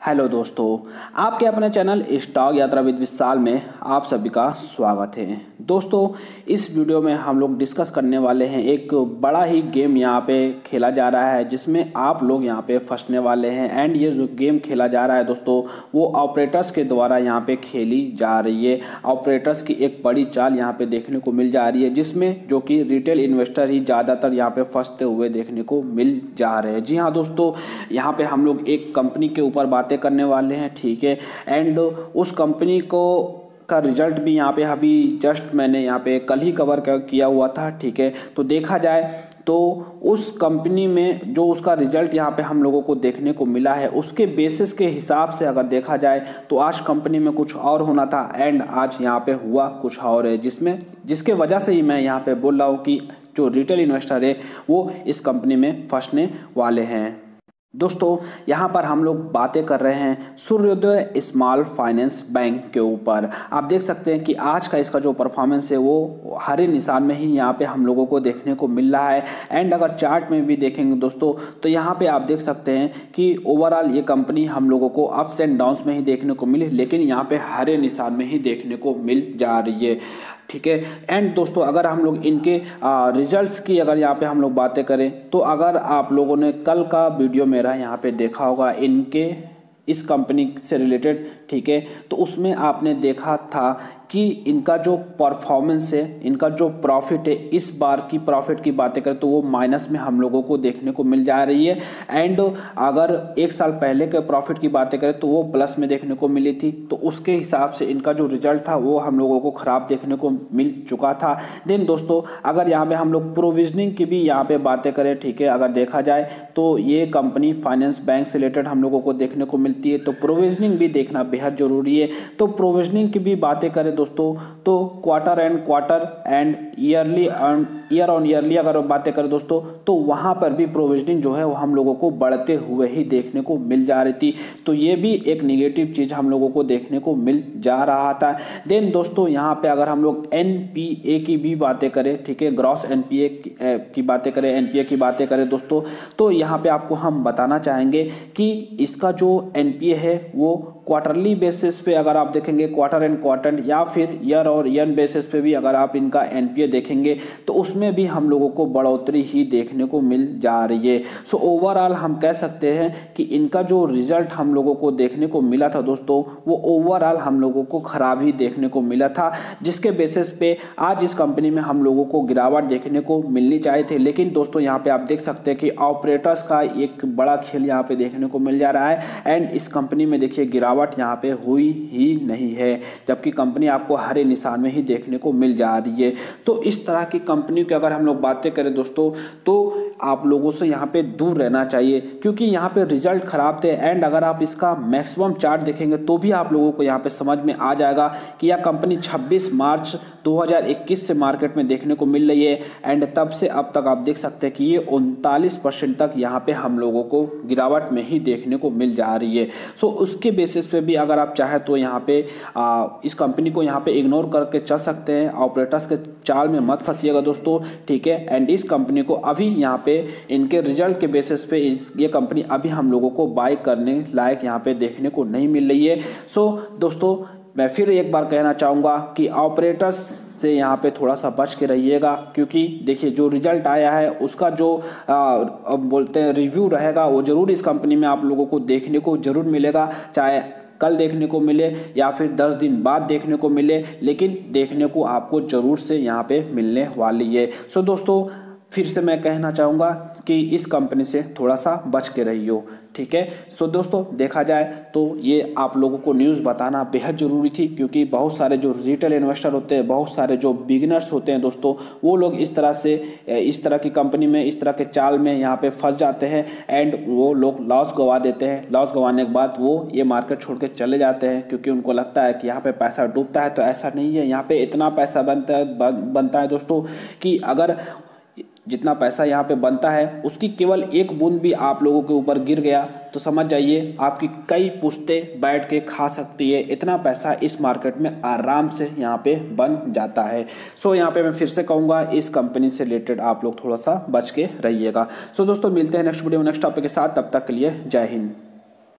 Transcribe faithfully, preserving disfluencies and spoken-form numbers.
Hello दोस्तों, आपके अपने channel stock Yatra with Vishal में आप सभी का स्वागत है। दोस्तों, इस वीडियो में हम लोग डिस्कस करने वाले हैं एक बड़ा ही गेम यहाँ पे खेला जा रहा है जिसमें आप लोग यहाँ पे फंसने वाले हैं। एंड ये जो गेम खेला जा रहा है दोस्तों, वो ऑपरेटर्स के द्वारा यहाँ पे खेली जा रही है। ऑपरेटर्स की एक बड़ी चाल यहाँ पे देखने को मिल जा रही है जिसमें जो कि रिटेल इन्वेस्टर ही ज़्यादातर यहाँ पे फंसते हुए देखने को मिल जा रहे हैं। जी हाँ दोस्तों, यहाँ पे हम लोग एक कंपनी के ऊपर बात करने वाले हैं, ठीक है। एंड उस कंपनी को का रिजल्ट भी यहाँ पे अभी जस्ट मैंने यहाँ पे कल ही कवर किया हुआ था, ठीक है। तो देखा जाए तो उस कंपनी में जो उसका रिजल्ट यहाँ पे हम लोगों को देखने को मिला है, उसके बेसिस के हिसाब से अगर देखा जाए तो आज कंपनी में कुछ और होना था एंड आज यहाँ पे हुआ कुछ और है, जिसमें जिसके वजह से ही मैं यहाँ पे बोल रहा हूँ कि जो रिटेल इन्वेस्टर है वो इस कंपनी में फंसने वाले हैं। दोस्तों, यहाँ पर हम लोग बातें कर रहे हैं सूर्योदय स्मॉल फाइनेंस बैंक के ऊपर। आप देख सकते हैं कि आज का इसका जो परफॉर्मेंस है वो हरे निशान में ही यहाँ पे हम लोगों को देखने को मिल रहा है। एंड अगर चार्ट में भी देखेंगे दोस्तों तो यहाँ पे आप देख सकते हैं कि ओवरऑल ये कंपनी हम लोगों को अप्स एंड डाउन्स में ही देखने को मिली, लेकिन यहाँ पे हरे निशान में ही देखने को मिल जा रही है, ठीक है। एंड दोस्तों, अगर हम लोग इनके रिजल्ट्स की अगर यहाँ पे हम लोग बातें करें तो अगर आप लोगों ने कल का वीडियो मेरा यहाँ पे देखा होगा इनके इस कंपनी से रिलेटेड, ठीक है, तो उसमें आपने देखा था कि इनका जो परफॉर्मेंस है, इनका जो प्रॉफिट है, इस बार की प्रॉफिट की बातें करें तो वो माइनस में हम लोगों को देखने को मिल जा रही है। एंड अगर एक साल पहले के प्रॉफिट की बातें करें तो वो प्लस में देखने को मिली थी, तो उसके हिसाब से इनका जो रिजल्ट था वो हम लोगों को ख़राब देखने को मिल चुका था। देन दोस्तों, अगर यहाँ पे हम लोग प्रोविजनिंग की भी यहाँ पे बातें करें, ठीक है, अगर देखा जाए तो ये कंपनी फाइनेंस बैंक से रिलेटेड हम लोगों को देखने को मिलती है, तो प्रोविजनिंग भी देखना बेहद ज़रूरी है। तो प्रोविजनिंग की भी बातें करें दोस्तों तो quarter and quarter and yearly year on yearly अगर बातें करें दोस्तों तो वहां पर भी प्रोविजनिंग जो है वो हम लोगों को बढ़ते हुए ही देखने को मिल जा रही थी, तो ये भी एक निगेटिव चीज़ हम लोगों को देखने को मिल जा रहा था। देन दोस्तों, यहाँ पे अगर हम लोग एनपीए की भी बातें करें, ठीक है, ग्रॉस एनपीए की बातें करें, एनपीए की बातें करें दोस्तों, तो यहाँ पे आपको हम बताना चाहेंगे कि इसका जो एनपीए है वो क्वार्टरली बेसिस पे अगर आप देखेंगे, क्वार्टर एंड क्वार्टर या फिर ईयर और ईयर बेसिस पे भी अगर आप इनका एनपीए देखेंगे तो उसमें भी हम लोगों को बढ़ोतरी ही देखने को मिल जा रही है। सो ओवरऑल हम कह सकते हैं कि इनका जो रिजल्ट हम लोगों को देखने को मिला था दोस्तों, वो ओवरऑल हम लोगों को खराब ही देखने को मिला था, जिसके बेसिस पे आज इस कंपनी में हम लोगों को गिरावट देखने को मिलनी चाहिए थे। लेकिन दोस्तों, यहाँ पे आप देख सकते हैं कि ऑपरेटर्स का एक बड़ा खेल यहाँ पे देखने को मिल जा रहा है एंड इस कंपनी में देखिए गिरावट यहाँ पे हुई ही नहीं है, जबकि कंपनी आपको हरे निशान में ही देखने को मिल जा रही है। तो इस तरह की कंपनी की अगर हम लोग बातें करें दोस्तों तो आप लोगों से यहाँ पे दूर रहना चाहिए, क्योंकि यहाँ पे रिजल्ट खराब थे। एंड अगर आप इसका मैक्सिमम चार्ट देखेंगे तो भी आप लोगों को यहाँ पे समझ में आ जाएगा कि यह कंपनी छब्बीस मार्च दो हज़ार इक्कीस से मार्केट में देखने को मिल रही है एंड तब से अब तक आप देख सकते हैं कि ये उनतालीस परसेंट तक यहाँ पे हम लोगों को गिरावट में ही देखने को मिल जा रही है। सो उसके बेसिस पे भी अगर आप चाहें तो यहाँ पे आ, इस कंपनी को यहाँ पे इग्नोर करके चल सकते हैं। ऑपरेटर्स के चाल में मत फंसिएगा दोस्तों, ठीक है। एंड इस कंपनी को अभी यहाँ पे इनके रिजल्ट के बेसिस पे इस ये कंपनी अभी हम लोगों को बाय करने लायक यहाँ पे देखने को नहीं मिल रही है। सो दोस्तों, मैं फिर एक बार कहना चाहूँगा कि ऑपरेटर्स से यहाँ पे थोड़ा सा बच के रहिएगा, क्योंकि देखिए जो रिजल्ट आया है उसका जो आ, बोलते हैं रिव्यू रहेगा वो ज़रूर इस कंपनी में आप लोगों को देखने को ज़रूर मिलेगा, चाहे कल देखने को मिले या फिर दस दिन बाद देखने को मिले, लेकिन देखने को आपको ज़रूर से यहाँ पे मिलने वाली है। सो दोस्तों, फिर से मैं कहना चाहूँगा कि इस कंपनी से थोड़ा सा बच के रहियो, ठीक है। सो दोस्तों, देखा जाए तो ये आप लोगों को न्यूज़ बताना बेहद ज़रूरी थी, क्योंकि बहुत सारे जो रिटेल इन्वेस्टर होते हैं, बहुत सारे जो बिगिनर्स होते हैं दोस्तों, वो लोग इस तरह से इस तरह की कंपनी में इस तरह के चाल में यहाँ पे फंस जाते हैं एंड वो लोग लॉस गंवा देते हैं। लॉस गंवाने के बाद वो ये मार्केट छोड़ के चले जाते हैं, क्योंकि उनको लगता है कि यहाँ पे पैसा डूबता है। तो ऐसा नहीं है, यहाँ पे इतना पैसा बनता है बनता है दोस्तों कि अगर जितना पैसा यहाँ पे बनता है उसकी केवल एक बूंद भी आप लोगों के ऊपर गिर गया तो समझ जाइए आपकी कई पुश्तें बैठ के खा सकती है। इतना पैसा इस मार्केट में आराम से यहाँ पे बन जाता है। सो यहाँ पे मैं फिर से कहूँगा, इस कंपनी से रिलेटेड आप लोग थोड़ा सा बच के रहिएगा। सो दोस्तों, मिलते हैं नेक्स्ट वीडियो में नेक्स्ट टॉपिक के साथ। तब तक के लिए जय हिंद।